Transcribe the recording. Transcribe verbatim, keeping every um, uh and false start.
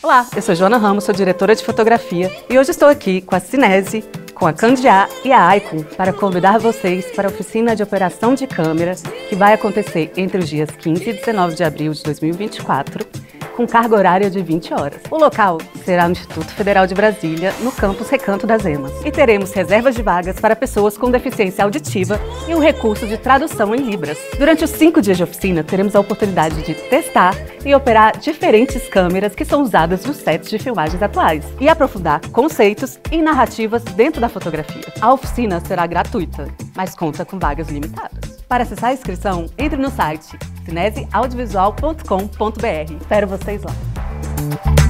Olá, eu sou Joana Ramos, sou diretora de fotografia e hoje estou aqui com a Cinese, com a Candiá e a Icon para convidar vocês para a oficina de operação de câmeras que vai acontecer entre os dias quinze e dezenove de abril de dois mil e vinte e quatro, com carga horária de vinte horas. O local será no Instituto Federal de Brasília, no campus Recanto das Emas. E teremos reservas de vagas para pessoas com deficiência auditiva e um recurso de tradução em Libras. Durante os cinco dias de oficina, teremos a oportunidade de testar e operar diferentes câmeras que são usadas nos sets de filmagens atuais e aprofundar conceitos e narrativas dentro da fotografia. A oficina será gratuita, mas conta com vagas limitadas. Para acessar a inscrição, entre no site cinese audiovisual ponto com ponto br. Espero vocês lá!